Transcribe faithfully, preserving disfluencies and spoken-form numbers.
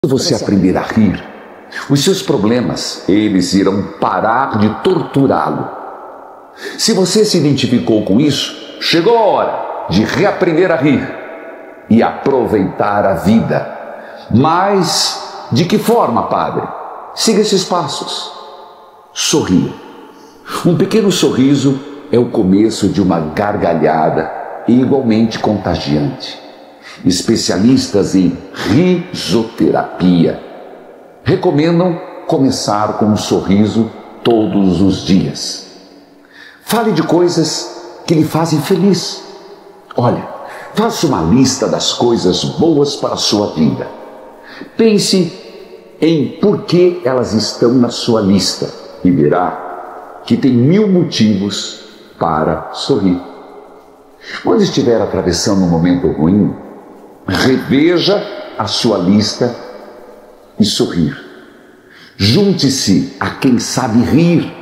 você aprender a rir, os seus problemas, eles irão parar de torturá-lo. Se você se identificou com isso, chegou a hora de reaprender a rir e aproveitar a vida. Mas de que forma, padre? Siga esses passos. Sorria. Um pequeno sorriso é o começo de uma gargalhada igualmente contagiante. Especialistas em risoterapia recomendam começar com um sorriso todos os dias. Fale de coisas que lhe fazem feliz. Olha, faça uma lista das coisas boas para a sua vida. Pense em por que elas estão na sua lista e verá que tem mil motivos para sorrir. Quando estiver atravessando um momento ruim, reveja a sua lista e sorrir. Junte-se a quem sabe rir